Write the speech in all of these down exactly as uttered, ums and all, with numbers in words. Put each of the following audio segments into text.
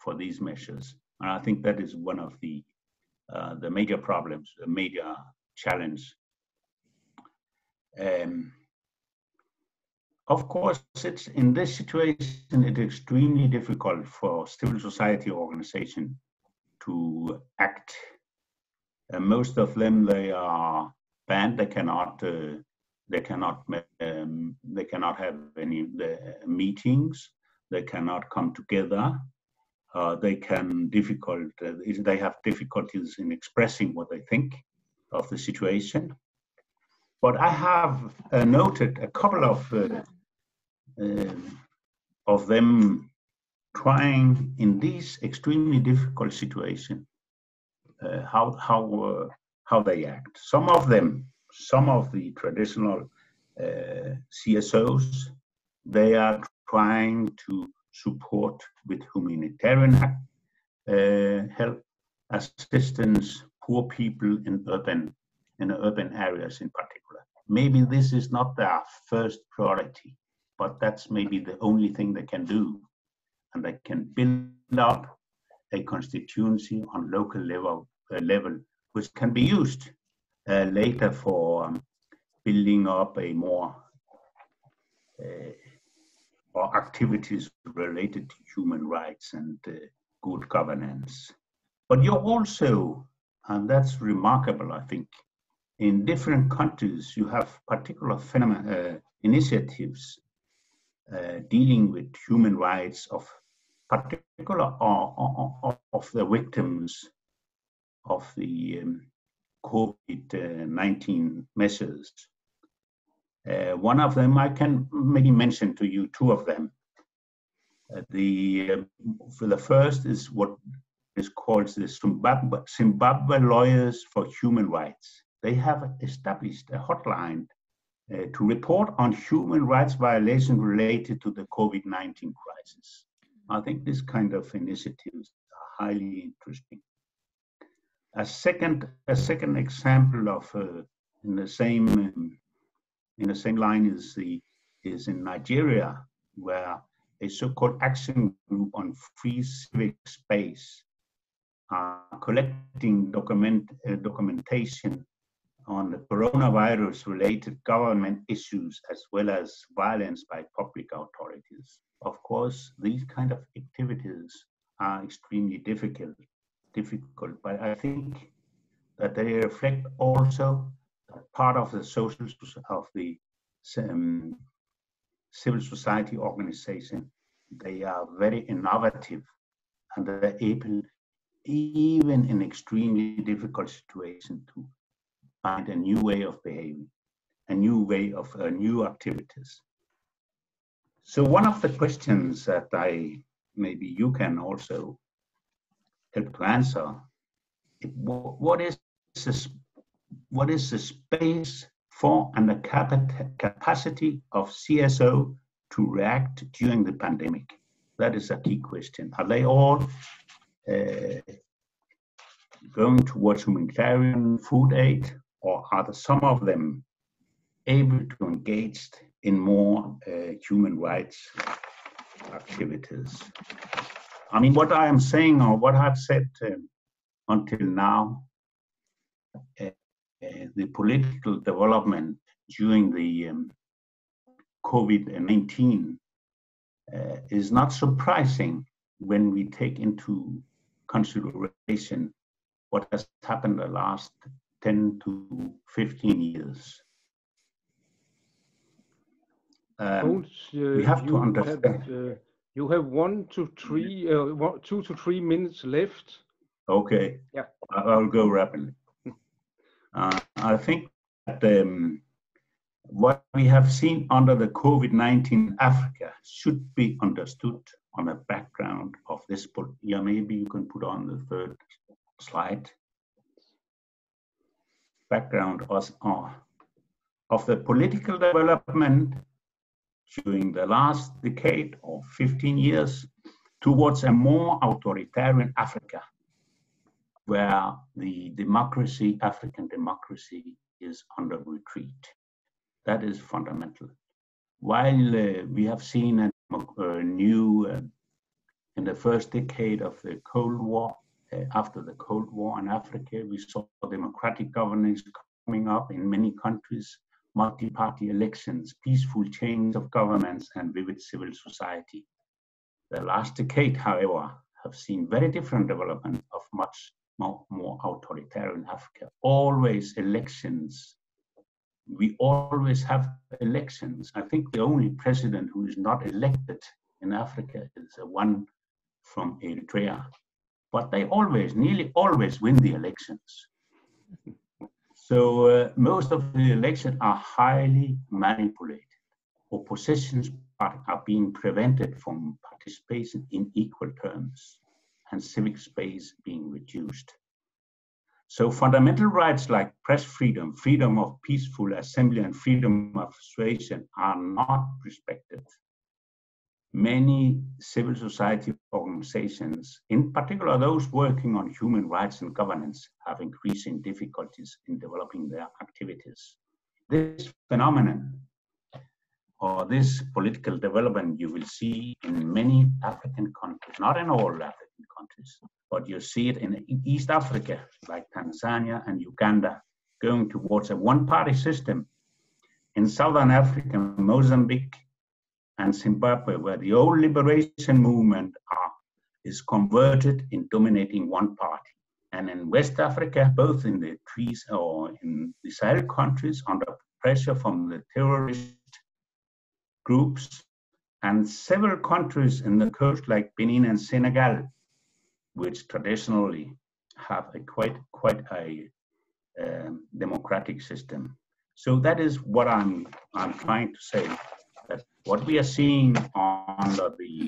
for these measures. And I think that is one of the uh, the major problems, the major challenge. Um, of course, it's in this situation, it's extremely difficult for civil society organizations to act. Uh, most of them, they are banned. They cannot. Uh, they cannot. Um, they cannot have any uh, meetings. They cannot come together. Uh, they can difficult. Uh, they have difficulties in expressing what they think of the situation. But I have uh, noted a couple of uh, uh, of them trying in these extremely difficult situations uh, how how uh, how they act. Some of them, some of the traditional uh, C S Os, they are trying to support with humanitarian uh, help, assistance, poor people in urban in urban areas in particular. Maybe this is not their first priority, but that's maybe the only thing they can do, and they can build up a constituency on local level, uh, level which can be used uh, later for um, building up a more uh, or activities related to human rights and uh, good governance. But you're also, and that's remarkable, I think, in different countries, you have particular phenomena, uh, initiatives uh, dealing with human rights of particular uh, of the victims of the um, COVID nineteen measures. Uh, one of them, I can maybe mention to you two of them. Uh, the uh, for the first is what is called the Zimbabwe, Zimbabwe Lawyers for Human Rights. They have established a hotline uh, to report on human rights violations related to the COVID nineteen crisis. I think this kind of initiatives are highly interesting. A second, a second example of uh, in the same um, in the same line is the is in Nigeria, where a so-called action group on free civic space are collecting document uh, documentation on the coronavirus-related government issues as well as violence by public authorities. Of course, these kind of activities are extremely difficult, difficult, but I think that they reflect also part of the social of the um, civil society organization. They are very innovative, and they're able, even in extremely difficult situations, to find a new way of behaving, a new way of uh, new activities. So one of the questions that I, maybe you can also help to answer, what is this, what is the space for and the capacity of C S O to react during the pandemic? That is a key question. Are they all uh, going towards humanitarian food aid, or are there some of them able to engage in more uh, human rights activities? I mean, what I am saying, or what I've said uh, until now, uh, uh, the political development during the um, COVID nineteen uh, is not surprising when we take into consideration what has happened the last ten to fifteen years. Um, uh, we have to you understand. Have, uh, you have one to three, uh, one, two to three minutes left. Okay. Yeah. I'll go rapidly. Uh, I think that um, what we have seen under the COVID nineteen in Africa should be understood on a background of this. Yeah, maybe you can put on the third slide. Background of, uh, of the political development during the last decade or fifteen years towards a more authoritarian Africa, where the democracy, African democracy, is under retreat. That is fundamental. While uh, we have seen a, a new uh, in the first decade of the Cold War, uh, after the Cold War in Africa, we saw democratic governance coming up in many countries, multi-party elections, peaceful change of governments, and vivid civil society. The last decade, however, have seen very different development of much more, more authoritarian Africa. Always elections. We always have elections. I think the only president who is not elected in Africa is the one from Eritrea. But they always, nearly always win the elections. So uh, most of the elections are highly manipulated. Oppositions are being prevented from participation in equal terms, and civic space being reduced. So fundamental rights like press freedom, freedom of peaceful assembly, and freedom of association are not respected. Many civil society organizations, in particular those working on human rights and governance, have increasing difficulties in developing their activities. This phenomenon, or this political development, you will see in many African countries, not in all African countries, but you see it in East Africa, like Tanzania and Uganda, going towards a one-party system. In Southern Africa, Mozambique, and Zimbabwe, where the old liberation movement are, is converted in dominating one party. And in West Africa, both in the trees or in the Sahel countries, under pressure from the terrorist groups, and several countries in the coast like Benin and Senegal, which traditionally have a quite quite a um, democratic system. So that is what I'm I'm trying to say. That what we are seeing under the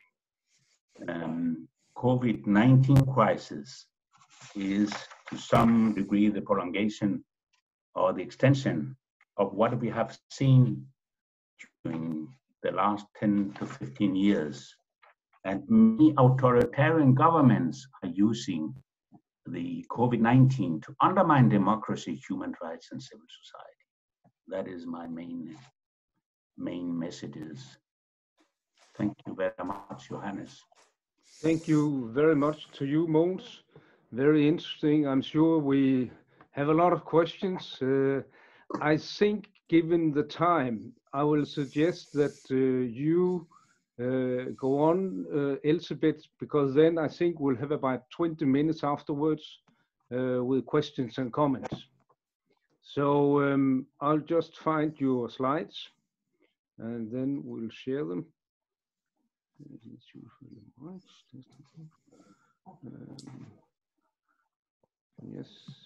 um, COVID nineteen crisis is to some degree the prolongation or the extension of what we have seen during the last ten to fifteen years. And many authoritarian governments are using the COVID nineteen to undermine democracy, human rights, and civil society. That is my main main messages. Thank you very much, Johannes. Thank you very much to you, Mogens. Very interesting. I'm sure we have a lot of questions. Uh, I think, given the time, I will suggest that uh, you uh, go on, uh, Elizabeth, because then I think we'll have about twenty minutes afterwards uh, with questions and comments. So um, I'll just find your slides, and then we'll share them. Um, yes.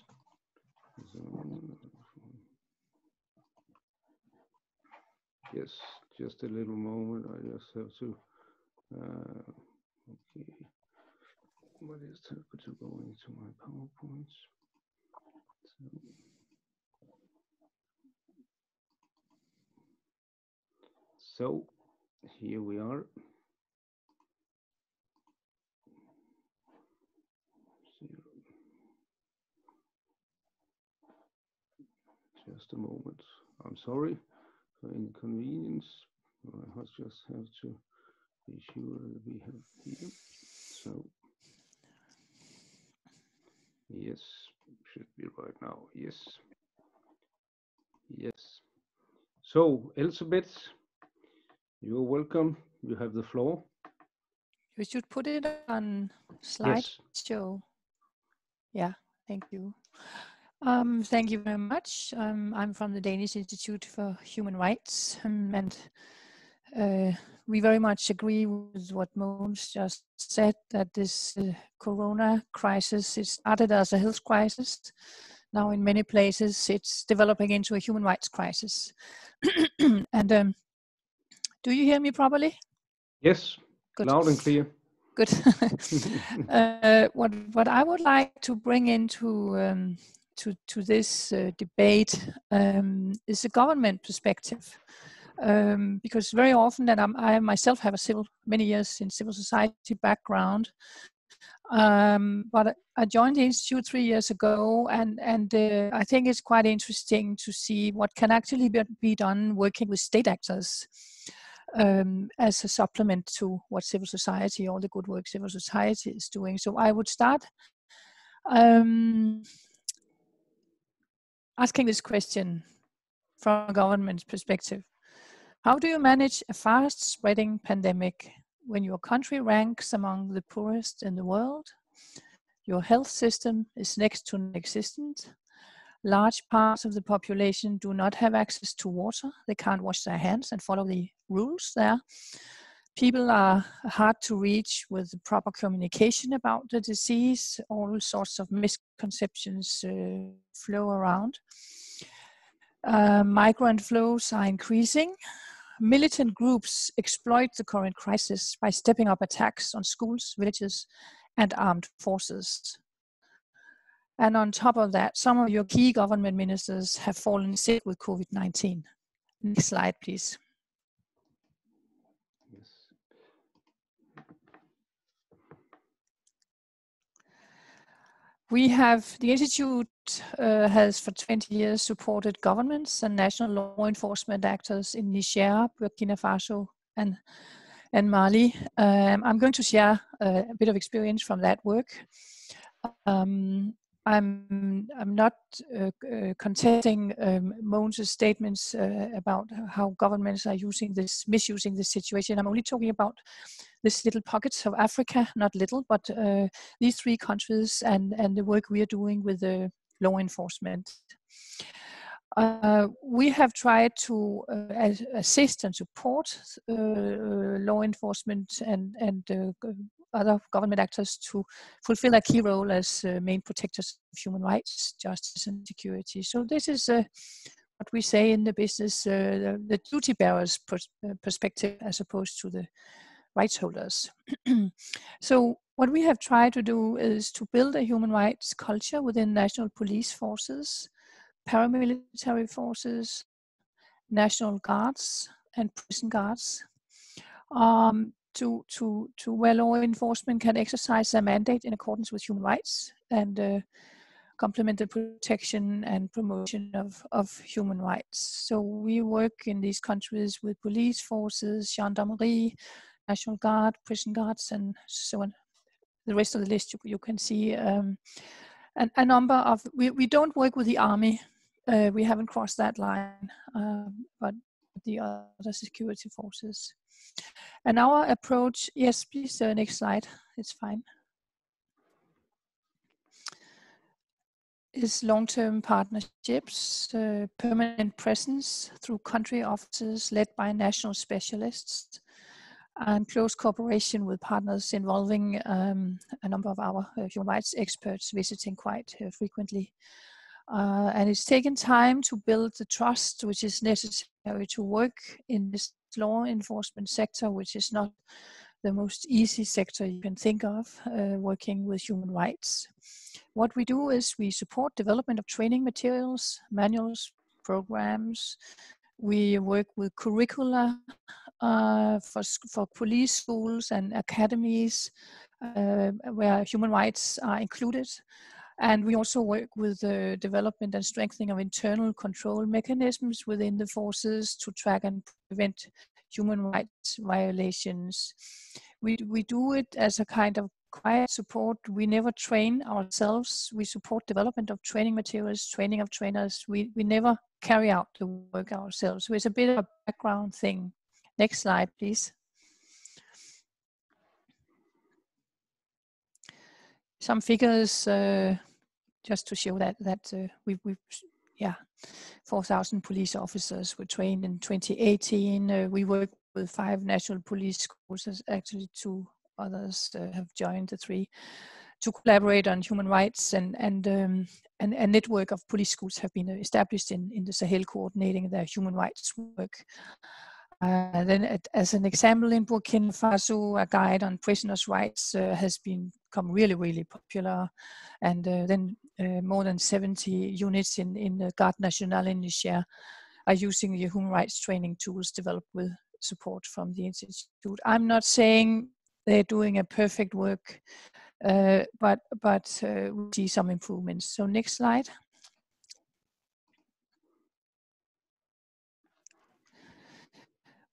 Yes, just a little moment. I just have to. Uh, okay. What is to go into my PowerPoints? So, so here we are. Just a moment. I'm sorry for inconvenience. I just have to be sure that we have here. So, yes, should be right now. Yes. Yes. So, Elizabeth, you're welcome. You have the floor. You should put it on slideshow. Yes. Yeah, thank you. Um, thank you very much. Um, I'm from the Danish Institute for Human Rights, um, and uh, we very much agree with what Mogens just said, that this uh, corona crisis, it started as a health crisis. Now in many places it's developing into a human rights crisis. And um, do you hear me properly? Yes, good. Loud and clear. Good. uh, what, what I would like to bring into um, to, to this uh, debate um, is a government perspective. Um, because very often, and I'm, I myself have a civil, many years in civil society background, um, but I joined the Institute three years ago, and, and uh, I think it's quite interesting to see what can actually be, be done working with state actors. um, as a supplement to what civil society, all the good work civil society is doing. So I would start um, asking this question from a government perspective. How do you manage a fast-spreading pandemic when your country ranks among the poorest in the world? Your health system is next to non-existent. Large parts of the population do not have access to water. They can't wash their hands and follow the rules there. People are hard to reach with the proper communication about the disease. All sorts of misconceptions uh, flow around. Uh, migrant flows are increasing. Militant groups exploit the current crisis by stepping up attacks on schools, villages, and armed forces. And on top of that, some of your key government ministers have fallen sick with COVID nineteen. Next slide, please. Yes. We have, the Institute uh, has for twenty years supported governments and national law enforcement actors in Niger, Burkina Faso, and, and Mali. Um, I'm going to share uh, a bit of experience from that work. Um, I'm, I'm not uh, uh, contesting um, Mogens' statements uh, about how governments are using this, misusing this situation. I'm only talking about this little pockets of Africa, not little, but uh, these three countries and, and the work we are doing with the law enforcement. Uh, we have tried to uh, assist and support uh, law enforcement and, and uh, other government actors to fulfill a key role as uh, main protectors of human rights, justice and security. So this is uh, what we say in the business, uh, the, the duty bearers pers uh, perspective as opposed to the rights holders. So what we have tried to do is to build a human rights culture within national police forces, paramilitary forces, national guards, and prison guards, um, to, to, to where law enforcement can exercise their mandate in accordance with human rights and uh, complement the protection and promotion of, of human rights. So we work in these countries with police forces, gendarmerie, National Guard, prison guards, and so on. The rest of the list you, you can see um, a, a number of, we, we don't work with the army. Uh, we haven't crossed that line, um, but the other security forces. And our approach, yes, please, uh, next slide, it's fine, is long-term partnerships, uh, permanent presence through country offices led by national specialists, and close cooperation with partners involving um, a number of our uh, human rights experts visiting quite uh, frequently. Uh, and it's taken time to build the trust which is necessary to work in this law enforcement sector, which is not the most easy sector you can think of, uh, working with human rights. What we do is we support development of training materials, manuals, programs. We work with curricula uh, for, for police schools and academies uh, where human rights are included. And we also work with the development and strengthening of internal control mechanisms within the forces to track and prevent human rights violations. We, we do it as a kind of quiet support. We never train ourselves. We support development of training materials, training of trainers. We, we never carry out the work ourselves. So it's a bit of a background thing. Next slide, please. Some figures uh, just to show that that uh, we we yeah, four thousand police officers were trained in twenty eighteen. Uh, we work with five national police schools. Actually, two others uh, have joined the three to collaborate on human rights, and and um, and a network of police schools have been established in in the Sahel coordinating their human rights work. Uh, then, at, as an example, in Burkina Faso, a guide on prisoners' rights uh, has been become really, really popular, and uh, then uh, more than seventy units in in the Garde Nationale in Niger are using the human rights training tools developed with support from the institute. I'm not saying they're doing a perfect work, uh, but but uh, we see some improvements. So next slide.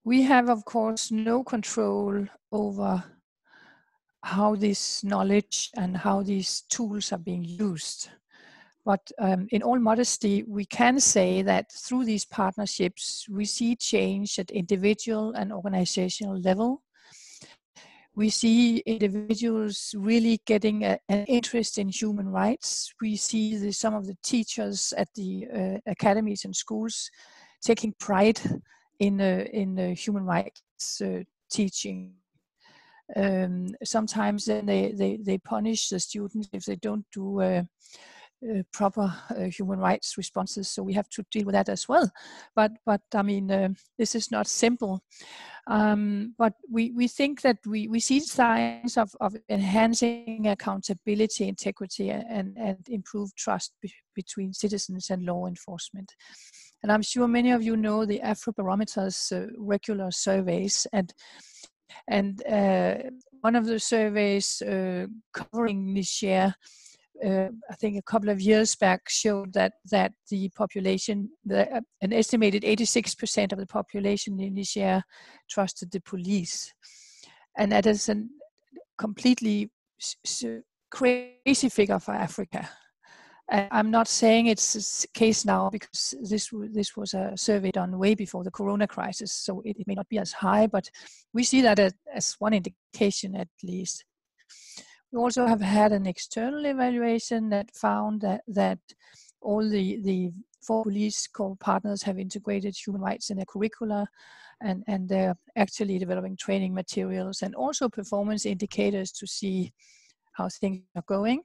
we have, of course, no control over how this knowledge and how these tools are being used. But um, in all modesty, we can say that through these partnerships, we see change at individual and organizational level. We see individuals really getting a, an interest in human rights. We see the, some of the teachers at the uh, academies and schools taking pride in, uh, in uh, human rights uh, teaching. Um, sometimes then they, they, they punish the students if they don't do uh, uh, proper uh, human rights responses. So we have to deal with that as well. But, but I mean, uh, this is not simple. Um, but we, we think that we, we see signs of, of enhancing accountability, integrity, and, and improved trust be, between citizens and law enforcement. And I'm sure many of you know the Afrobarometer's uh, regular surveys, and and uh, one of the surveys uh, covering Niger, uh, I think a couple of years back, showed that that the population, the, uh, an estimated eighty-six percent of the population in Niger trusted the police, and that is a completely crazy figure for Africa. And I'm not saying it's the case now, because this this was a survey done way before the Corona crisis, so it, it may not be as high, but we see that as, as one indication at least. We also have had an external evaluation that found that, that all the, the four police corps partners have integrated human rights in their curricula, and, and they're actually developing training materials and also performance indicators to see how things are going.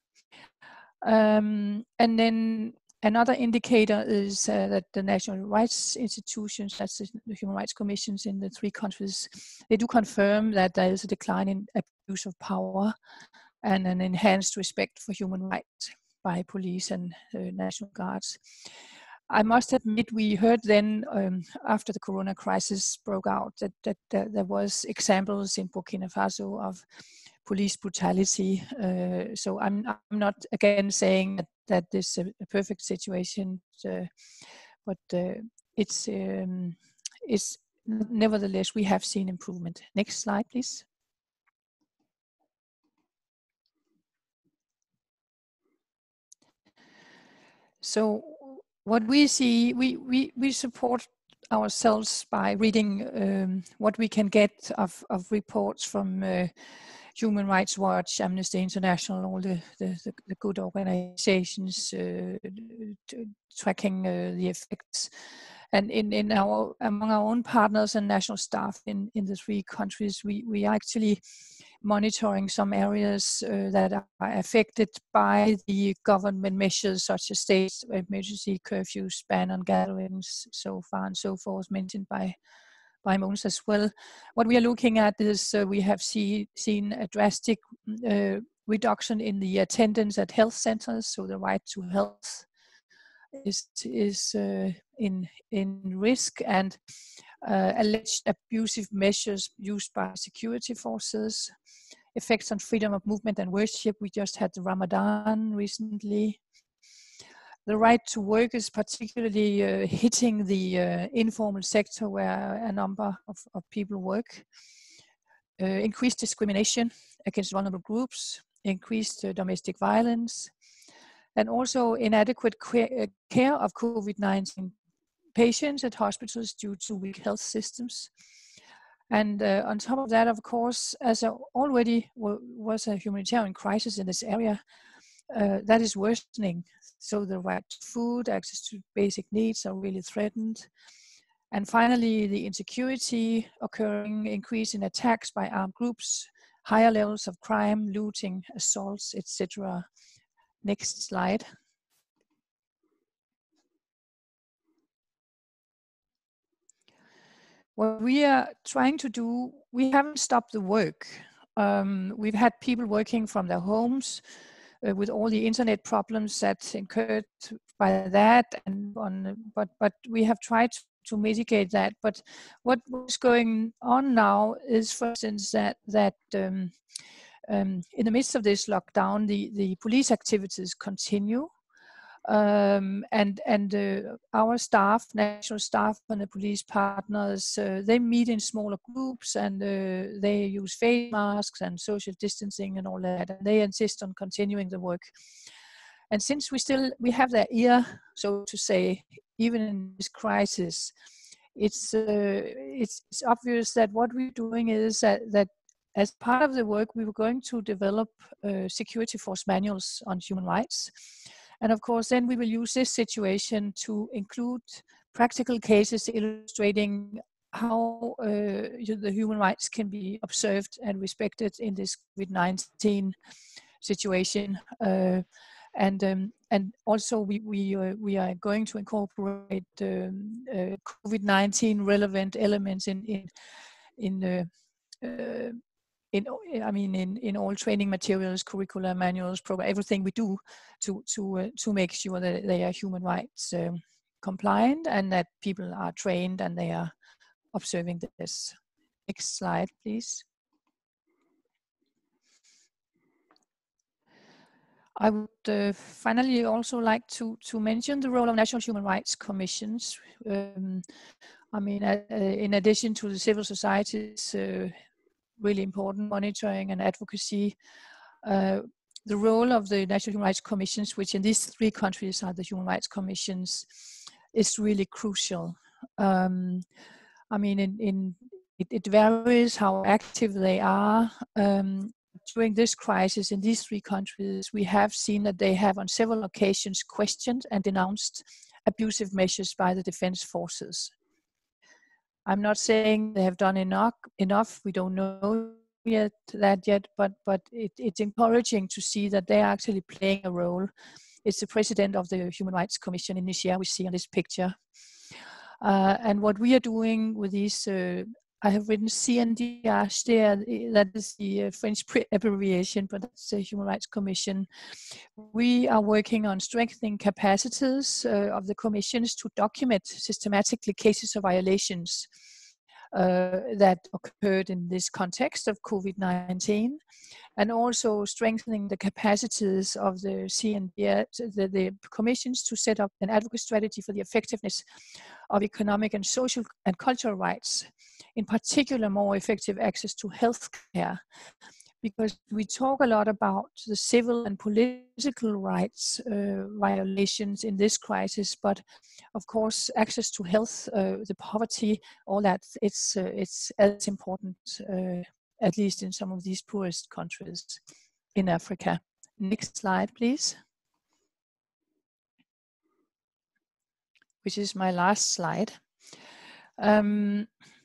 Um, and then another indicator is uh, that the national rights institutions, that's the human rights commissions in the three countries, they do confirm that there is a decline in abuse of power and an enhanced respect for human rights by police and uh, national guards. I must admit, we heard then, um, after the Corona crisis broke out, that, that, that there was examples in Burkina Faso of police brutality. Uh, so I'm, I'm not again saying that, that this is a perfect situation, uh, but uh, it's, um, it's nevertheless, we have seen improvement. Next slide, please. So what we see, we, we, we support ourselves by reading um, what we can get of, of reports from uh, Human Rights Watch, Amnesty International, all the, the, the, the good organizations uh, tracking uh, the effects. And in, in our, among our own partners and national staff in, in the three countries, we, we are actually monitoring some areas uh, that are affected by the government measures, such as state emergency curfews, ban on gatherings, so far and so forth, mentioned by by Mogens as well. What we are looking at is uh, we have see, seen a drastic uh, reduction in the attendance at health centers, so the right to health is is uh, in in risk, and uh, alleged abusive measures used by security forces, effects on freedom of movement and worship. We just had the Ramadan recently. The right to work is particularly uh, hitting the uh, informal sector where a number of, of people work. Uh, increased discrimination against vulnerable groups, increased uh, domestic violence, and also inadequate care of COVID nineteen patients at hospitals due to weak health systems. And uh, on top of that, of course, as a already was a humanitarian crisis in this area, uh, that is worsening. So the right to food, access to basic needs are really threatened. And finally, the insecurity occurring, increase in attacks by armed groups, higher levels of crime, looting, assaults, et cetera. Next slide. What we are trying to do, we haven't stopped the work. Um, we've had people working from their homes uh, with all the internet problems that incurred by that, and on, but but we have tried to mitigate that. But what is going on now is, for instance, that that um, um, in the midst of this lockdown, the the police activities continue. Um, and and uh, our staff, national staff and the police partners, uh, they meet in smaller groups, and uh, they use face masks and social distancing and all that, and they insist on continuing the work. And since we still we have their ear, so to say, even in this crisis, it's uh, it's, it's obvious that what we're doing is that, that as part of the work, we were going to develop uh, security force manuals on human rights. And of course, then we will use this situation to include practical cases illustrating how uh, the human rights can be observed and respected in this COVID nineteen situation. Uh, and um, and also we we uh, we are going to incorporate um, uh, COVID nineteen relevant elements in in in. Uh, uh, In, I mean, in, in all training materials, curricula, manuals, program, everything we do to to uh, to make sure that they are human rights um, compliant and that people are trained and they are observing this. Next slide, please. I would uh, finally also like to to mention the role of national human rights commissions. Um, I mean, uh, in addition to the civil society's uh, really important monitoring and advocacy, uh, the role of the National Human Rights Commissions, which in these three countries are the Human Rights Commissions, is really crucial. Um, I mean, in, in it, it varies how active they are. Um, during this crisis in these three countries, we have seen that they have on several occasions questioned and denounced abusive measures by the defense forces. I'm not saying they have done enough. Enough. We don't know yet that yet, but but it, it's encouraging to see that they are actually playing a role. It's the president of the Human Rights Commission in Niger we see on this picture, uh, and what we are doing with these. Uh, I have written C N D H there. That is the uh, French abbreviation, but that's the Human Rights Commission. We are working on strengthening capacities uh, of the commissions to document systematically cases of violations uh, that occurred in this context of COVID nineteen, and also strengthening the capacities of the C N D H, the, the commissions to set up an advocacy strategy for the effectiveness of economic and social and cultural rights, in particular more effective access to health care. Because we talk a lot about the civil and political rights uh, violations in this crisis, but of course, access to health, uh, the poverty, all that, it's uh, it's as important, uh, at least in some of these poorest countries in Africa. Next slide, please. Which is my last slide. Um,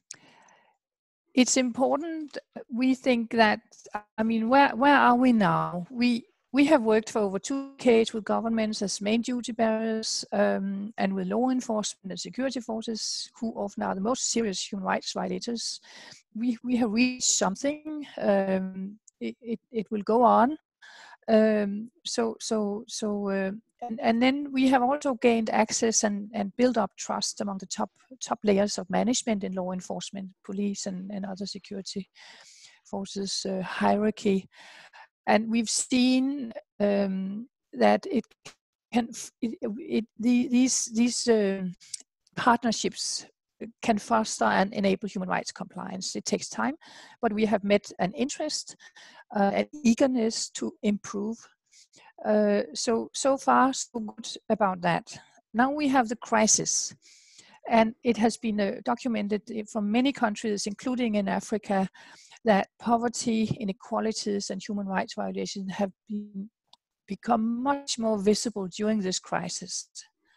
It's important, we think that, I mean, where, where are we now? We, we have worked for over two decades with governments as main duty bearers um, and with law enforcement and security forces, who often are the most serious human rights violators. We, we have reached something. Um, it, it, it will go on. Um, so, so, so, uh, and, and then we have also gained access and, and built up trust among the top top layers of management in law enforcement, police, and, and other security forces uh, hierarchy. And we've seen um, that it can it, it, the, these these uh, partnerships can foster and enable human rights compliance. It takes time, but we have met an interest, uh, an eagerness to improve. Uh, so, so far, so good about that. Now we have the crisis, and it has been uh, documented from many countries, including in Africa, that poverty, inequalities, and human rights violations have been, become much more visible during this crisis.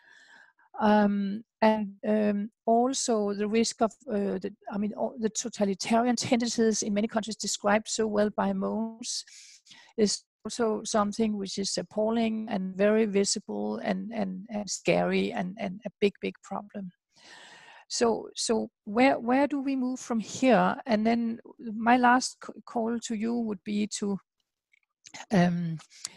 Um, and um, also the risk of, uh, the, I mean, all the totalitarian tendencies in many countries described so well by Mons is also something which is appalling and very visible and, and, and scary and, and a big, big problem. So, so where, where do we move from here? And then my last call to you would be to, um,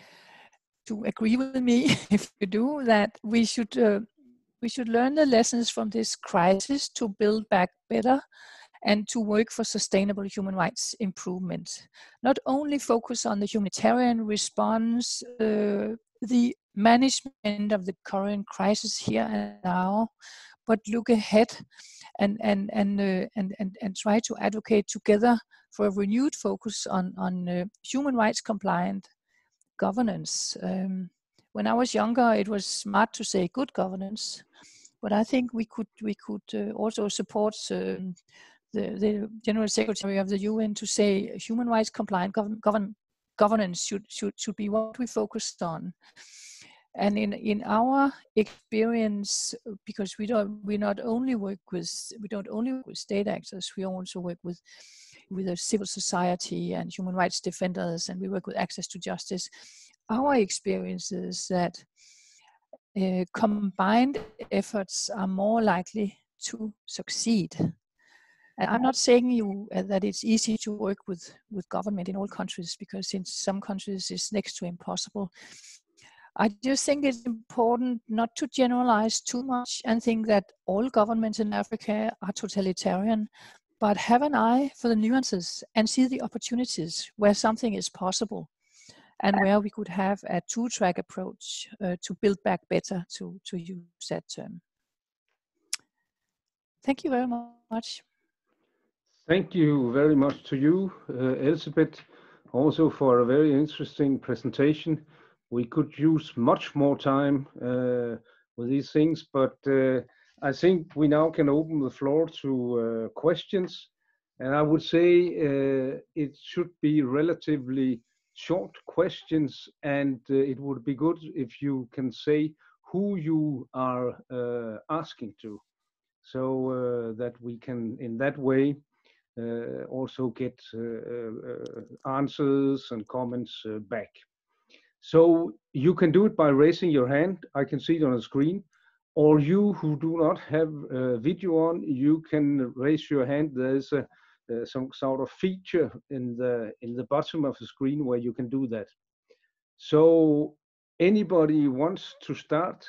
to agree with me, if you do, that we should uh, we should learn the lessons from this crisis to build back better and to work for sustainable human rights improvement. Not only focus on the humanitarian response, uh, the management of the current crisis here and now, but look ahead and and and uh, and, and and try to advocate together for a renewed focus on on uh, human rights compliant governance. Um, when I was younger, it was smart to say good governance, but I think we could we could uh, also support um, the the General Secretary of the U N to say human rights compliant govern, govern, governance should should should be what we focused on. And in in our experience, because we don't we not only work with we don't only work with state actors, we also work with with the civil society and human rights defenders, and we work with access to justice. Our experience is that uh, combined efforts are more likely to succeed. And I'm not saying you uh, that it's easy to work with with government in all countries, because in some countries it's next to impossible. I just think it's important not to generalize too much and think that all governments in Africa are totalitarian, but have an eye for the nuances and see the opportunities where something is possible and where we could have a two-track approach uh, to build back better, to, to use that term. Thank you very much. Thank you very much to you, uh, Elizabeth, also for a very interesting presentation. We could use much more time uh, with these things, but uh, I think we now can open the floor to uh, questions. And I would say uh, it should be relatively short questions, and uh, it would be good if you can say who you are uh, asking to, so uh, that we can, in that way, uh, also get uh, uh, answers and comments uh, back. So you can do it by raising your hand. I can see it on the screen. Or you who do not have a video on, you can raise your hand. There's a, uh, some sort of feature in the in the bottom of the screen where you can do that. So anybody wants to start?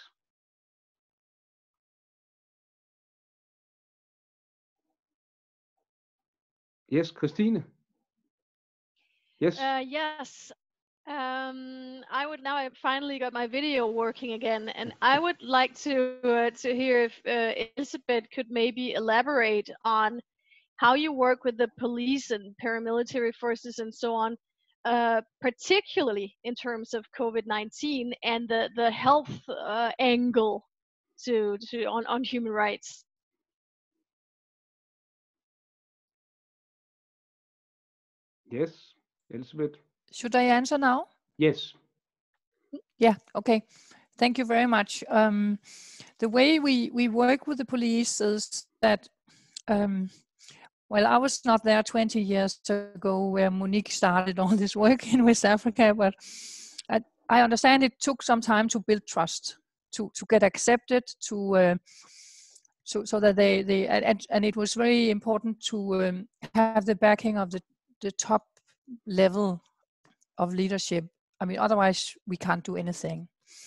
Yes, Christine? Yes? Uh, yes. Um, I would now I finally got my video working again, and I would like to uh, to hear if uh, Elizabeth could maybe elaborate on how you work with the police and paramilitary forces and so on, uh, particularly in terms of COVID nineteen and the the health uh, angle to to on on human rights. Yes, Elizabeth? Should I answer now? Yes. Yeah, okay. Thank you very much. Um, the way we, we work with the police is that, um, well, I was not there twenty years ago where Monique started all this work in West Africa, but I, I understand it took some time to build trust, to, to get accepted, to uh, so so that they, they and, and it was very important to um, have the backing of the, the top level of leadership. I mean, otherwise we can't do anything.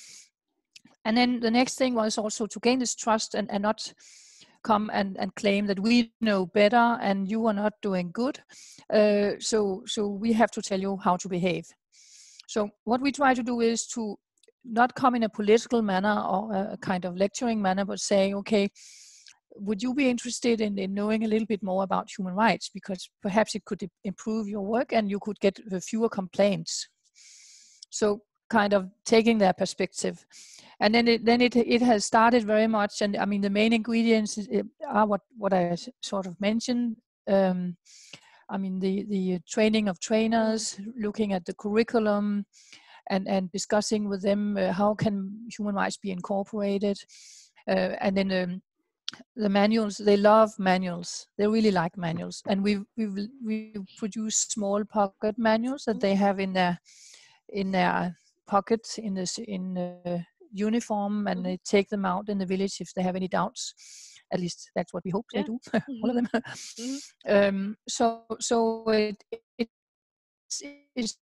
And then the next thing was also to gain this trust and, and not come and, and claim that we know better and you are not doing good. Uh, so, so we have to tell you how to behave. So what we try to do is to not come in a political manner or a kind of lecturing manner, but say, okay, would you be interested in, in knowing a little bit more about human rights? Because perhaps it could improve your work and you could get fewer complaints. So kind of taking their perspective. And then it, then it, it has started very much. And I mean, the main ingredients are what, what I sort of mentioned. Um, I mean, the, the training of trainers, looking at the curriculum and, and discussing with them uh, how can human rights be incorporated. Uh, and then um, the manuals, they love manuals. They really like manuals. And we we we produce small pocket manuals that they have in their in their pocket in this in the uniform, and they take them out in the village if they have any doubts. At least that's what we hope yeah. they do, all of them. Mm-hmm. um, so so it, it it's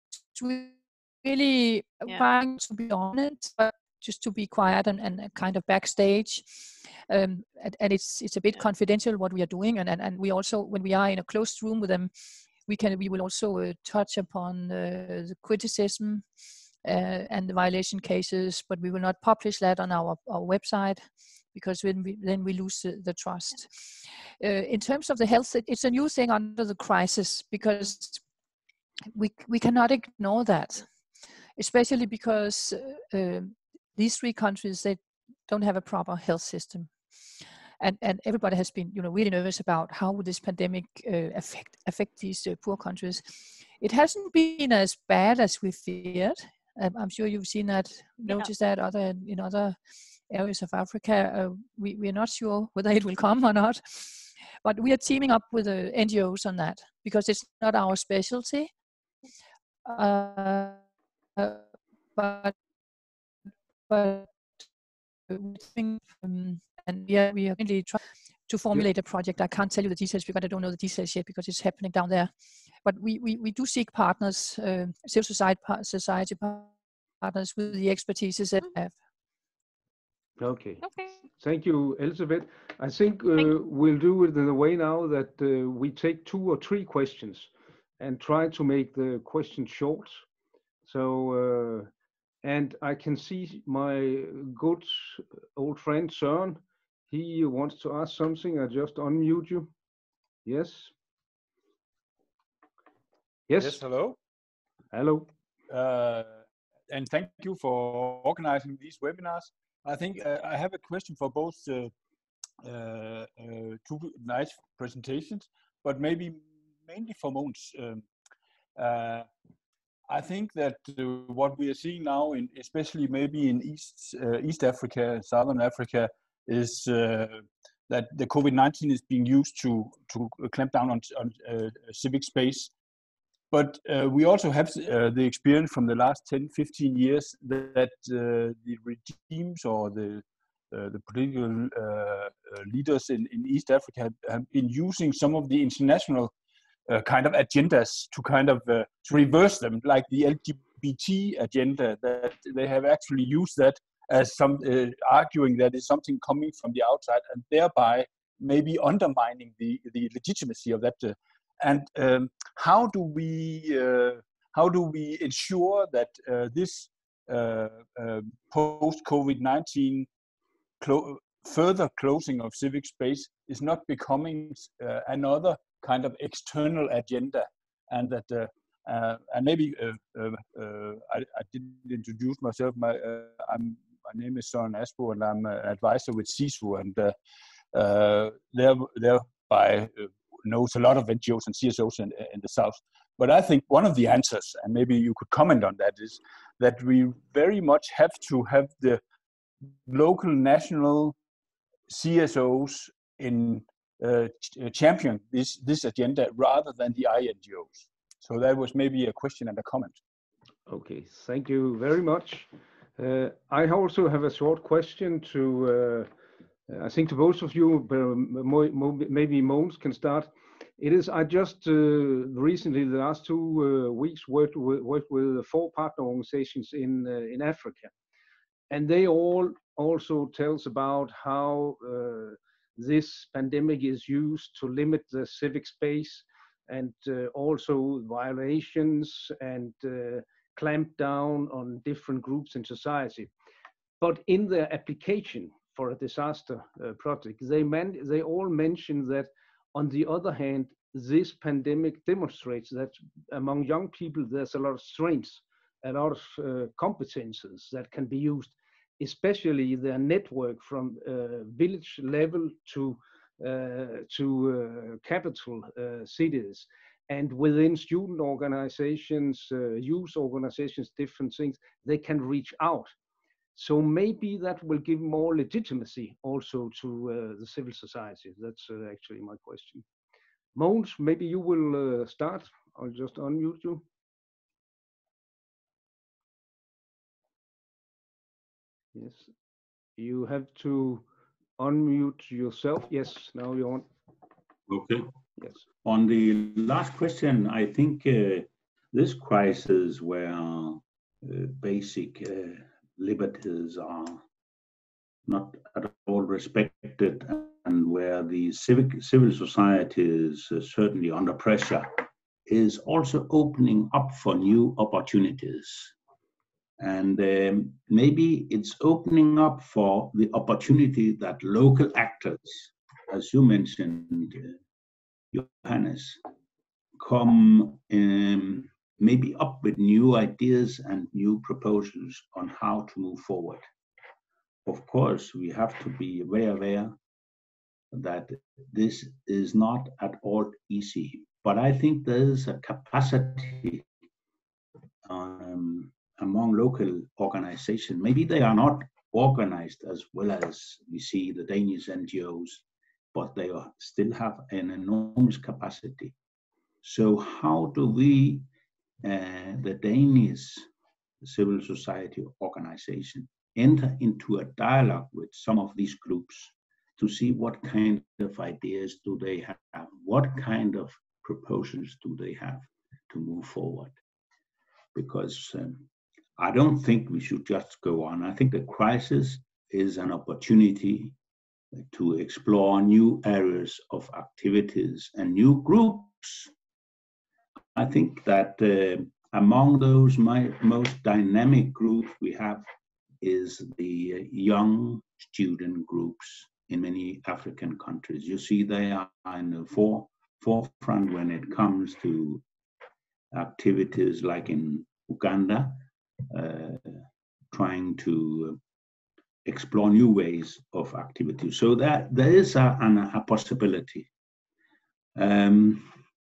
really yeah. trying to be honest, but just to be quiet and, and kind of backstage. Um, and, and it's it's a bit yeah. confidential what we are doing, and, and and we also, when we are in a closed room with them, we can we will also uh, touch upon uh, the criticism uh, and the violation cases, but we will not publish that on our, our website because then we, then we lose the, the trust. Uh, in terms of the health, it's a new thing under the crisis because we, we cannot ignore that, especially because uh, these three countries, they don't have a proper health system. And, and everybody has been, you know, really nervous about how would this pandemic uh, affect affect these uh, poor countries. It hasn't been as bad as we feared. Um, I'm sure you've seen that, noticed yeah. that other in other areas of Africa. Uh, we we are not sure whether it will come or not, but we are teaming up with the N G Os on that because it's not our specialty. Uh, uh, but but um, and we are we are really trying to formulate a project. I can't tell you the details because I don't know the details yet because it's happening down there. But we we, we do seek partners, uh, civil society society partners with the expertise that we have. Okay. Okay. Thank you, Elizabeth. I think uh, we'll do it in a way now that uh, we take two or three questions and try to make the question short. So, uh, and I can see my good old friend Søren. He wants to ask something. I just unmute you. Yes. Yes. Yes. Hello. Hello. Uh, and thank you for organizing these webinars. I think uh, I have a question for both uh, uh, uh, two nice presentations, but maybe mainly for Mogens. Um, uh, I think that uh, what we are seeing now, in especially maybe in East uh, East Africa, Southern Africa, is uh, that the COVID nineteen is being used to to clamp down on, on uh, civic space. But uh, we also have uh, the experience from the last ten, fifteen years that uh, the regimes or the uh, the political uh, leaders in, in East Africa have, have been using some of the international uh, kind of agendas to kind of uh, to reverse them, like the L G B T agenda, that they have actually used that as some uh, arguing that is something coming from the outside and thereby maybe undermining the, the legitimacy of that. Uh, And um, how do we uh, how do we ensure that uh, this uh, uh, post-COVID nineteen clo further closing of civic space is not becoming uh, another kind of external agenda, and that uh, uh, and maybe uh, uh, uh, I, I didn't introduce myself. My uh, I'm my name is Søren Aspo, and I'm an advisor with C I S U, and uh, uh, there thereby. Uh, knows a lot of N G Os and C S Os in, in the South. But I think one of the answers, and maybe you could comment on that, is that we very much have to have the local, national C S Os in uh, champion this, this agenda rather than the I N G Os. So that was maybe a question and a comment. Okay, thank you very much. Uh, I also have a short question to uh, I think to both of you, maybe Mogens can start. It is, I just uh, recently, the last two uh, weeks, worked with, worked with four partner organizations in, uh, in Africa. And they all also tell us about how uh, this pandemic is used to limit the civic space and uh, also violations and uh, clamp down on different groups in society. But in their application for a disaster uh, project, they, man they all mention that, on the other hand, this pandemic demonstrates that among young people, there's a lot of strengths, a lot of uh, competences that can be used, especially their network from uh, village level to, uh, to uh, capital uh, cities. And within student organizations, uh, youth organizations, different things, they can reach out. So maybe that will give more legitimacy also to uh, the civil society. That's uh, actually my question. Mogens, maybe you will uh, start. I'll just unmute you. Yes, you have to unmute yourself. Yes, now you're on. Okay. Yes. On the last question, I think uh, this crisis where uh, basic uh, liberties are not at all respected, and where the civic civil society is uh, certainly under pressure, is also opening up for new opportunities. And um, maybe it's opening up for the opportunity that local actors, as you mentioned, uh, Johannes, come um, maybe up with new ideas and new proposals on how to move forward. Of course, we have to be very aware that this is not at all easy, but I think there is a capacity um, among local organizations. Maybe they are not organized as well as we see the Danish N G Os, but they are, still have an enormous capacity. So how do we, uh, the Danish civil society organization, enter into a dialogue with some of these groups to see what kind of ideas do they have, what kind of proposals do they have to move forward? Because um, I don't think we should just go on. I think the crisis is an opportunity to explore new areas of activities and new groups. I think that uh, among those my, most dynamic groups we have is the young student groups in many African countries. You see, they are in the fore, forefront when it comes to activities like in Uganda, uh, trying to explore new ways of activity. So that there is a, an, a possibility. Um,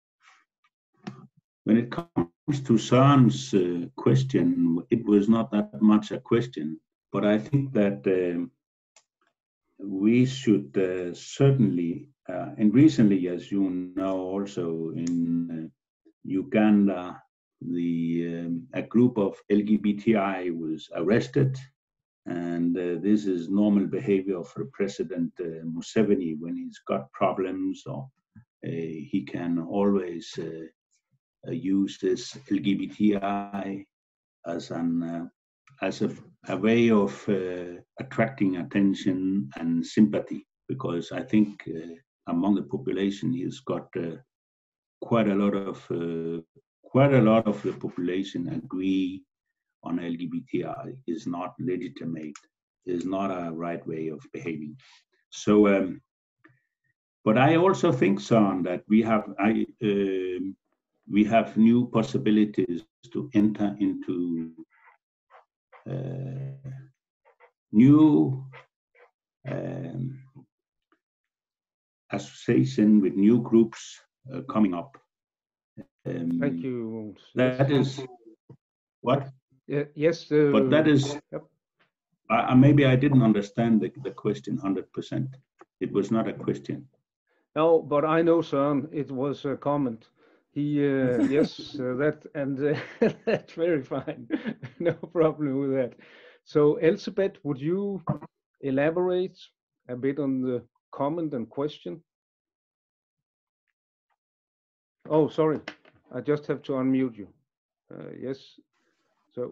when it comes to Søren's uh, question, it was not that much a question, but I think that um, we should uh, certainly, uh, and recently, as you know, also in uh, Uganda, the um, a group of L G B T I was arrested, and uh, this is normal behavior for President uh, Museveni when he's got problems, or uh, he can always uh, uh, use this L G B T I as an uh, as a, a way of uh, attracting attention and sympathy, because I think uh, among the population he's got uh, quite a lot of uh, quite a lot of the population agree on L G B T I is not legitimate, is not a right way of behaving. So, um, but I also think, Søren, that we have I uh, we have new possibilities to enter into uh, new um, association with new groups uh, coming up. Um, Thank you. That yes. is what? Uh, yes. Uh, but that is, yep. uh, maybe I didn't understand the, the question one hundred percent. It was not a question. No, but I know, Søren, it was a comment. He, uh, yes, uh, that, and uh, that's very fine. No problem with that. So, Elsebeth, would you elaborate a bit on the comment and question? Oh, sorry, I just have to unmute you. Uh, yes, so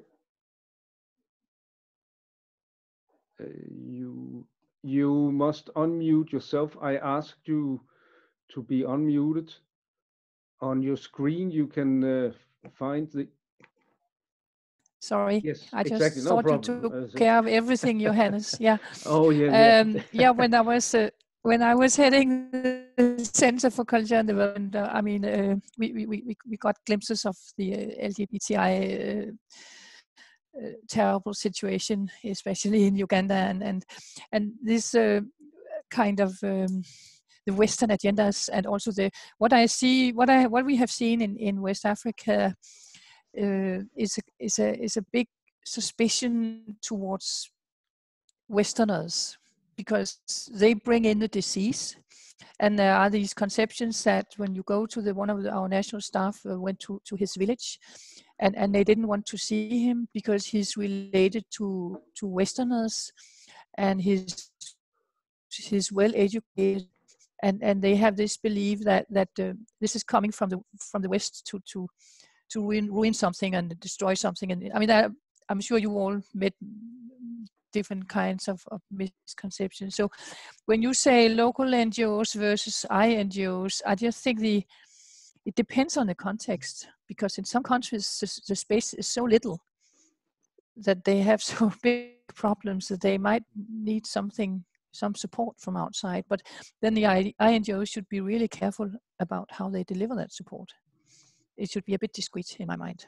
uh, you you must unmute yourself. I asked you to be unmuted. On your screen, you can uh, find the. Sorry, Yes, I just exactly. No thought problem. you took Uh, care of everything, Johannes. Yeah. Oh yeah, um, yeah. yeah. When I was uh, when I was heading the Center for Culture and Development, uh, I mean, uh, we, we we we got glimpses of the uh, L G B T I uh, uh, terrible situation, especially in Uganda, and and and this uh, kind of. Um, the Western agendas, and also the what I see, what I what we have seen in, in West Africa uh, is a, is a is a big suspicion towards Westerners, because they bring in the disease, and there are these conceptions that when you go to the one of the, our national staff uh, went to to his village, and and they didn't want to see him because he's related to to Westerners, and he's he's well educated. And, and they have this belief that that uh, this is coming from the from the West to to to ruin, ruin something and destroy something. And I mean, I, I'm sure you all met different kinds of, of misconceptions. So when you say local N G Os versus I N G Os, I just think the it depends on the context, because in some countries the, the space is so little that they have so big problems that they might need something, some support from outside. But then the I N G Os should be really careful about how they deliver that support. It should be a bit discreet in my mind.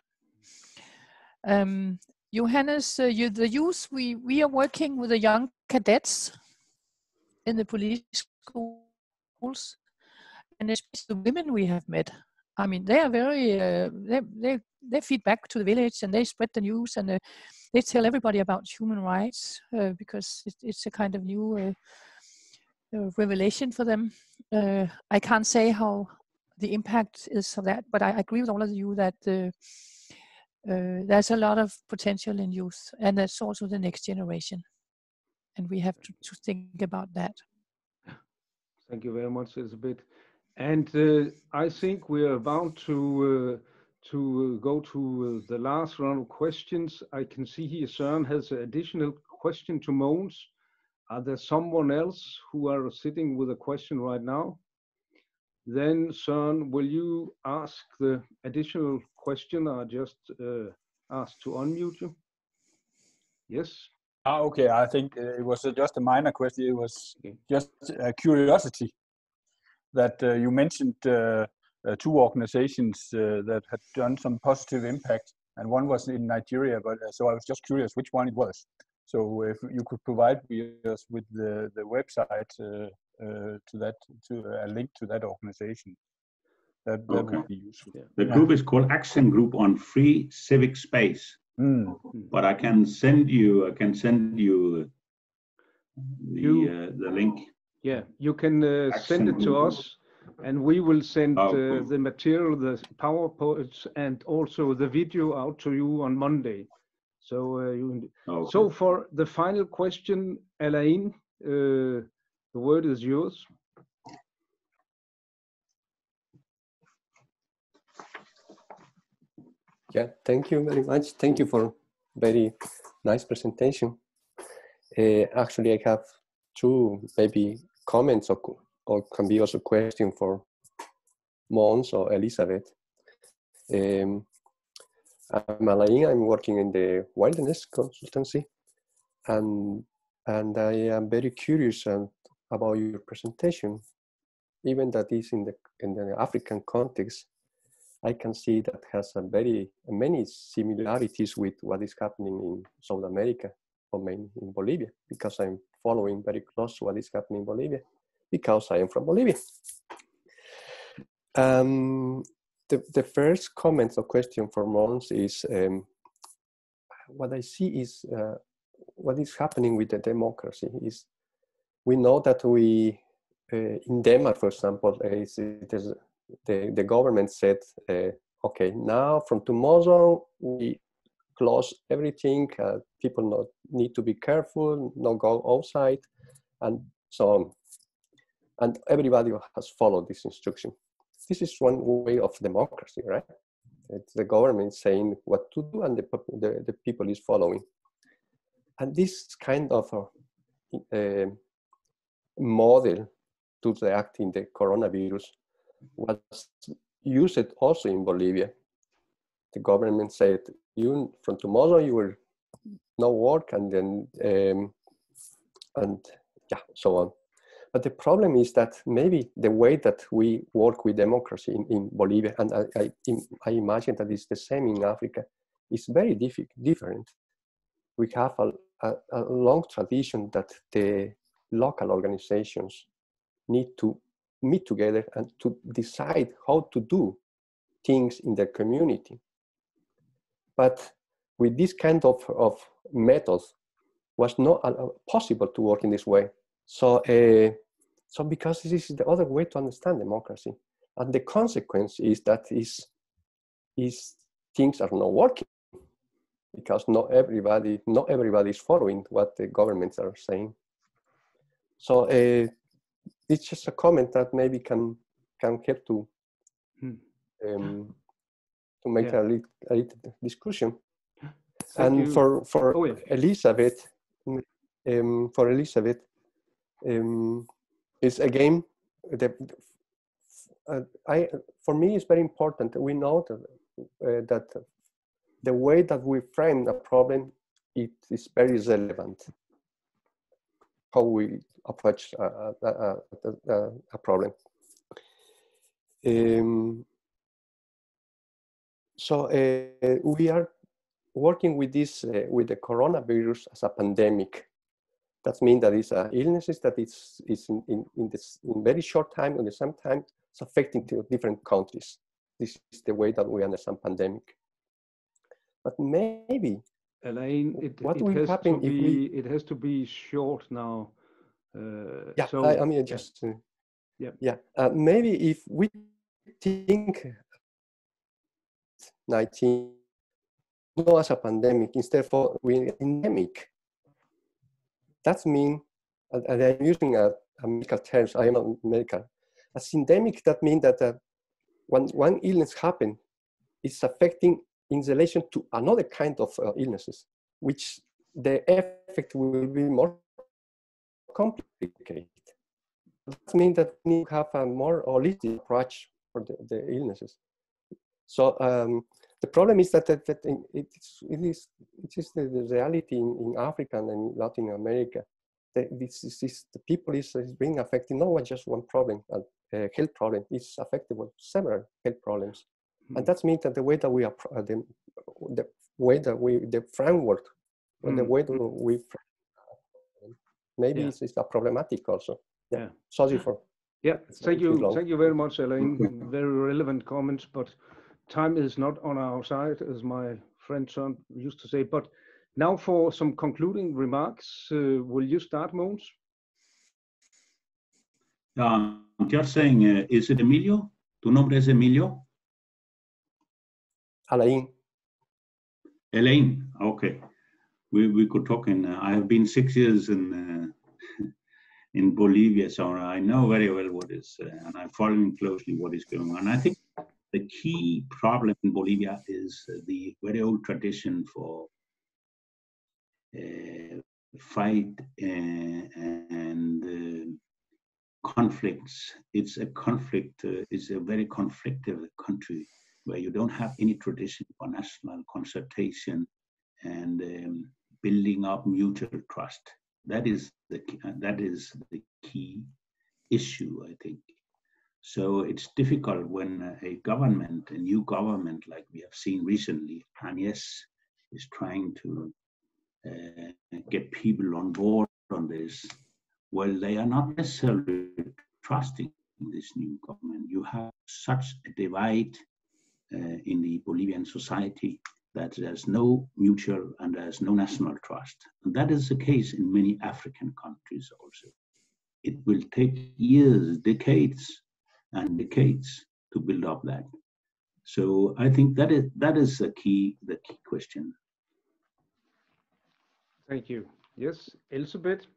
Um, Johannes, uh, you, the youth, we, we are working with the young cadets in the police schools, and especially the women we have met. I mean, they are very, uh, they, they, they feed back to the village and they spread the news, and uh, they tell everybody about human rights uh, because it, it's a kind of new uh, uh, revelation for them. Uh, I can't say how the impact is of that, but I agree with all of you that uh, uh, there's a lot of potential in youth, and that's also the next generation. And we have to, to think about that. Thank you very much, Elizabeth. And uh, I think we are about to uh, to uh, go to uh, the last round of questions. I can see here Søren has an additional question to Mogens. Are there someone else who are sitting with a question right now? Then Søren, will you ask the additional question? I just uh, asked to unmute you. Yes. Ah, okay. I think uh, it was uh, just a minor question. It was okay. Just a curiosity that uh, you mentioned uh, uh, two organizations uh, that had done some positive impact, and one was in Nigeria. But uh, so I was just curious which one it was. So if you could provide us with the the website uh, uh, to that, to a link to that organization, that that Okay. would be useful. The group is called Action Group on Free Civic Space. Mm. But I can send you. I can send you the you, uh, the link. Yeah, you can uh, send it to us, and we will send oh, uh, cool. the material, the PowerPoints, and also the video out to you on Monday. So, uh, you, okay. so for the final question, Alain, uh, the word is yours. Yeah, thank you very much. Thank you for very nice presentation. Uh, actually, I have two maybe comments or, or can be also a question for Mogens or Elizabeth. Um, I'm Alain. I'm working in the wilderness consultancy, and and I am very curious um, about your presentation. Even that is in the in the African context, I can see that has a very many similarities with what is happening in South America, or mainly in Bolivia, because I'm following very close to what is happening in Bolivia, because I am from Bolivia. Um, the, the first comment or question for Mogens is, um, what I see is, uh, what is happening with the democracy is, we know that we, uh, in Denmark, for example, uh, it's, it is, the, the government said, uh, okay, now from tomorrow, we close everything, uh, people not need to be careful, not go outside, and so on. And everybody has followed this instruction. This is one way of democracy, right? It's the government saying what to do, and the, the, the people is following. And this kind of a, a model to react in the coronavirus was used also in Bolivia. The government said, you from tomorrow you will no work, and then um, and yeah, so on. But the problem is that maybe the way that we work with democracy in, in Bolivia, and I, I, I imagine that it's the same in Africa, is very diff different. We have a, a, a long tradition that the local organizations need to meet together and to decide how to do things in their community. But with this kind of, of methods, was not uh, possible to work in this way. So, uh, so because this is the other way to understand democracy. And the consequence is that is, is things are not working, because not everybody, not everybody is following what the governments are saying. So uh, it's just a comment that maybe can, can help to, um, to make yeah. a, little, a little discussion. Thank and you. for, for oh, yeah. Elizabeth, um, for Elizabeth, um, is again, the, uh, I, for me, it's very important. We know that, uh, that the way that we frame a problem it is very relevant how we approach a, a, a, a, a problem. Um, so uh, we are working with this, uh, with the coronavirus as a pandemic. That means that it's an illness that is, is in, in, in, this, in very short time, and at the same time, it's affecting to different countries. This is the way that we understand pandemic. But maybe, Elaine, it, what it will has happen to if be, we... it has to be short now. Uh, yeah, so, I, I mean, just, yeah. Uh, yeah. yeah. Uh, maybe if we think nineteen not as a pandemic, instead for we endemic. That means, and I'm using a, a medical terms, I am not medical. As endemic, that means that uh, when one illness happens, it's affecting in relation to another kind of uh, illnesses, which the effect will be more complicated. That means that we need to have a more holistic approach for the, the illnesses. So um, the problem is that, that, that it, is, it is it is the, the reality in, in Africa and in Latin America. The, this, this, this, the people is, is being affected not just one problem, a uh, health problem. It's affected with several health problems, mm. and that means that the way that we are uh, the, the way that we the framework, mm. the way that we maybe yeah. it's, it's a problematic also. Yeah. yeah. Sorry for. Yeah. Thank you. Thank you very much, Elaine. Very relevant comments, but time is not on our side, as my friend Son used to say. But now for some concluding remarks, uh, will you start, Mogens? Um, I'm just saying, uh, is it Emilio? Tu nombre es Emilio? Alain. Elaine, okay. We, we could talk in, uh, I have been six years in uh, in Bolivia, so I know very well what is, uh, and I'm following closely what is going on. I think the key problem in Bolivia is uh, the very old tradition for uh, fight uh, and uh, conflicts. It's a conflict, uh, it's a very conflictive country where you don't have any tradition for national consultation and um, building up mutual trust. That is the uh, that is the key issue, I think. So it's difficult when a government, a new government, like we have seen recently, Agnes is trying to uh, get people on board on this. Well, they are not necessarily trusting this new government. You have such a divide uh, in the Bolivian society that there's no mutual and there's no national trust. And that is the case in many African countries also. It will take years, decades and decades to build up that. So I think that is that is the key, the key question. Thank you. Yes, Elizabeth?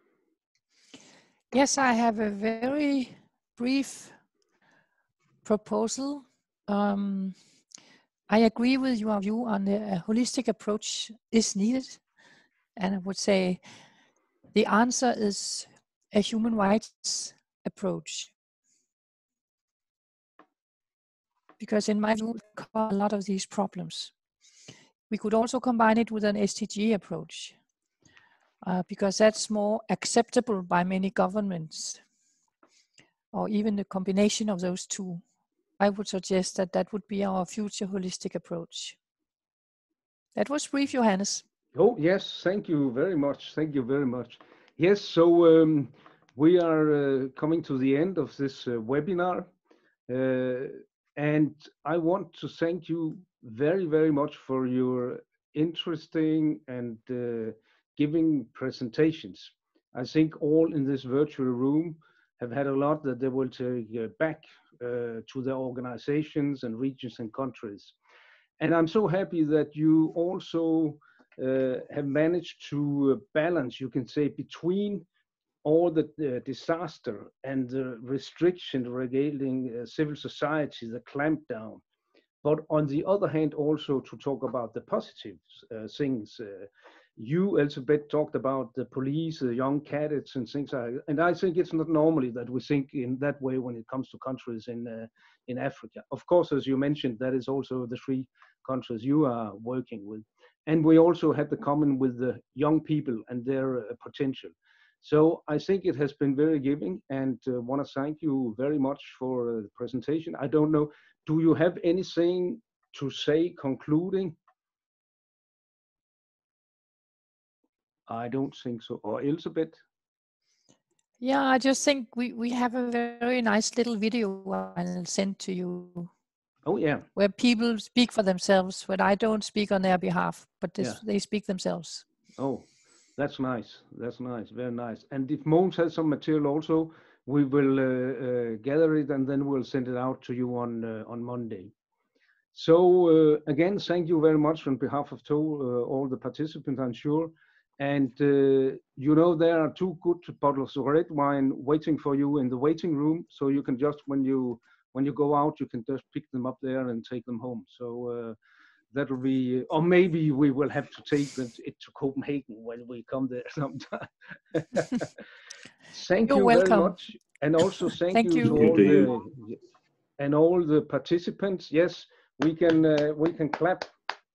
Yes, I have a very brief proposal. Um, I agree with your view on the a holistic approach is needed. And I would say the answer is a human rights approach. Because in my view, we cover a lot of these problems. We could also combine it with an S D G approach, uh, because that's more acceptable by many governments, or even the combination of those two. I would suggest that that would be our future holistic approach. That was brief, Johannes. Oh, yes, thank you very much. Thank you very much. Yes, so um, we are uh, coming to the end of this uh, webinar. Uh, and I want to thank you very, very much for your interesting and uh, giving presentations. I think all in this virtual room have had a lot that they will take uh, back uh, to their organizations and regions and countries. And I'm so happy that you also uh, have managed to balance, you can say, between all the uh, disaster and the restriction regarding uh, civil society, the clampdown. But on the other hand, also to talk about the positive uh, things. Uh, you, Elizabeth, talked about the police, the young cadets and things like that. And I think it's not normally that we think in that way when it comes to countries in, uh, in Africa. Of course, as you mentioned, that is also the three countries you are working with. and we also had the common with the young people and their uh, potential. So I think it has been very giving, and uh, want to thank you very much for uh, the presentation. I don't know, do you have anything to say concluding? I don't think so. Or Elizabeth? Yeah, I just think we, we have a very nice little video I'll send to you. Oh, yeah. Where people speak for themselves, when I don't speak on their behalf, but this, Yeah. they speak themselves. Oh, that's nice. That's nice. Very nice. And if Mogens has some material also, we will uh, uh, gather it and then we'll send it out to you on uh, on Monday. So uh, again, thank you very much on behalf of to, uh, all the participants, I'm sure. And uh, you know, there are two good bottles of red wine waiting for you in the waiting room. So you can just, when you when you go out, you can just pick them up there and take them home. So uh, that'll be, or maybe we will have to take it to Copenhagen when we come there sometime. Thank You're you welcome. very much. And also thank, thank you, you to all the, and all the participants. Yes, we can, uh, we can clap.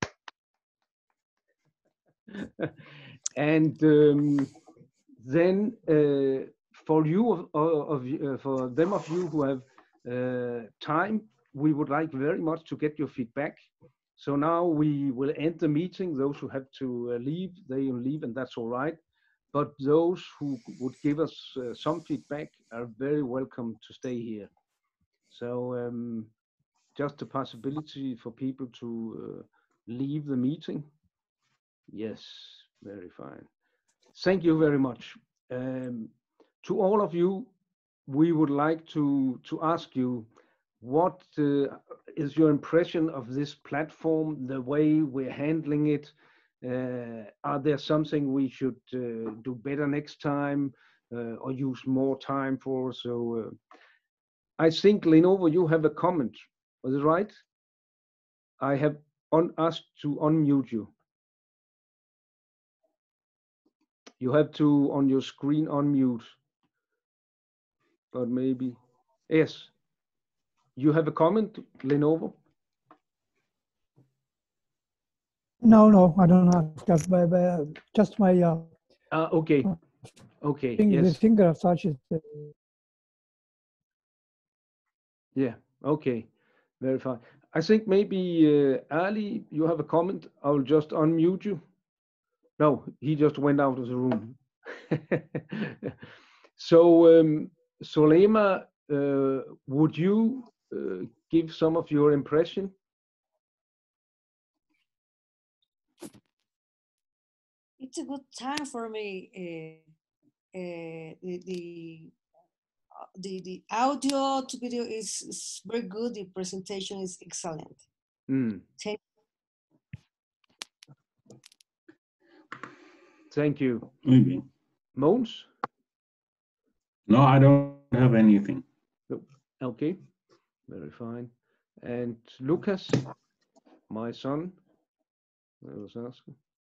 And um, then uh, for you, of, of, uh, for them of you who have uh, time, we would like very much to get your feedback. So now we will end the meeting. Those who have to uh, leave, they will leave, and that's all right. But those who would give us uh, some feedback are very welcome to stay here. So um, just a possibility for people to uh, leave the meeting. Yes, very fine. Thank you very much. Um, to all of you, we would like to, to ask you, what uh, is your impression of this platform, the way we're handling it? Uh, are there something we should uh, do better next time uh, or use more time for? So uh, I think, Lenovo, you have a comment. Was it right? I have on, asked to unmute you. You have to, on your screen, unmute. But maybe, yes. You have a comment, Lenovo? No, no, I don't have just my, my just my. Uh, uh, okay, okay, finger, yes. The finger touches. The... Yeah, okay, very fine. I think maybe uh, Ali, you have a comment. I'll just unmute you. No, he just went out of the room. So, um, Solema, uh, would you uh, give some of your impression? It's a good time for me. Uh, uh, the the, uh, the the audio to video is, is very good. The presentation is excellent. Mm. Thank Thank you. Maybe. Mogens? No, I don't have anything. Okay, very fine. And Lucas, my son, I was asking.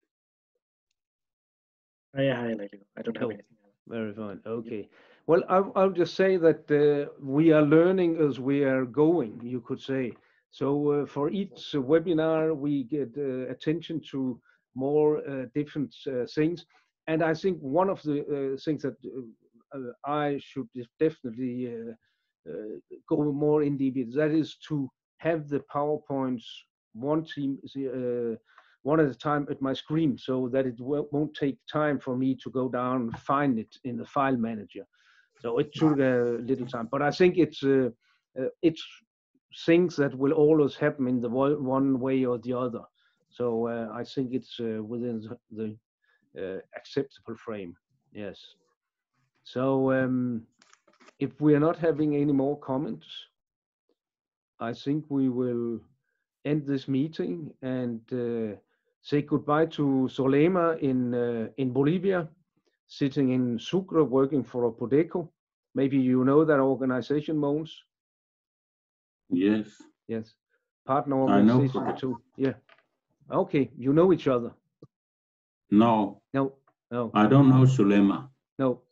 Oh, yeah, hi, I don't have Oh, anything. very fine. Okay. Well, I'll, I'll just say that uh, we are learning as we are going, you could say. So uh, for each uh, webinar, we get uh, attention to more uh, different uh, things. And I think one of the uh, things that uh, uh, I should definitely uh, uh, go more in deep, that is to have the PowerPoints one team, uh, one at a time at my screen, so that it won't take time for me to go down and find it in the file manager. So it took a little time, but I think it's uh, uh, it's things that will always happen in the one way or the other. So uh, I think it's uh, within the uh, acceptable frame. Yes. So um, if we are not having any more comments, I think we will end this meeting and uh, say goodbye to Solema in uh, in Bolivia, sitting in Sucre, working for Prodeco. Maybe you know that organization, Mogens? Yes. Yes. Partner organization I know. too. Yeah. Okay. You know each other? No. No. No. I don't know Sulema. No.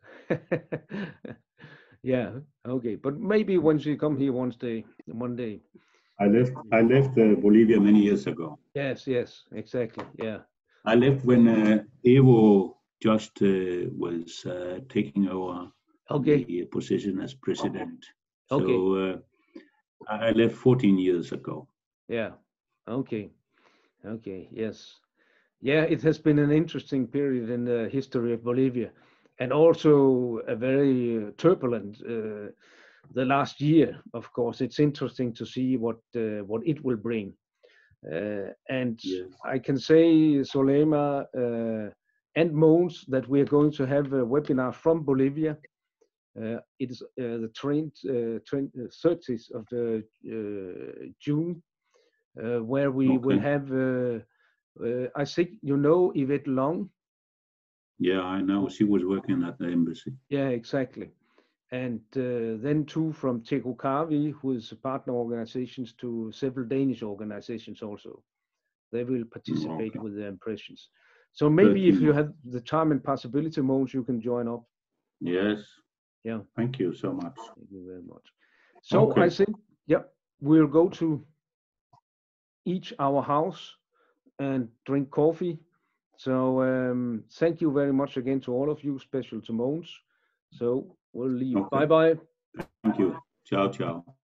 Yeah. Okay. But maybe when she come here one day, one day. I left. I left uh, Bolivia many years ago. Yes. Yes. Exactly. Yeah. I left when uh, Evo just uh, was uh, taking over Okay. the position as president. Okay. So uh, I left fourteen years ago. Yeah. Okay. Okay. Yes. Yeah, it has been an interesting period in the history of Bolivia, and also a very uh, turbulent uh, the last year. Of course, it's interesting to see what uh, what it will bring. Uh, and Yes. I can say, Solema uh, and Mons, that we are going to have a webinar from Bolivia. Uh, it is uh, the thirtieth of uh, uh, June, uh, where we Okay. will have. Uh, uh, I think you know Yvette Long. Yeah, I know. She was working at the embassy. Yeah, exactly. And uh, then two from Tekokavi, who is partner organizations to several Danish organizations also. They will participate Okay. with their impressions. So maybe if you thirteen. have the time and possibility, Mons, you can join up. Yes. Yeah. Thank you so much. Thank you very much. So Okay. I think, yeah, we'll go to each our house and drink coffee. So um, thank you very much again to all of you, special to Mons. So we'll leave. Okay. Bye-bye. Thank you. Ciao, ciao.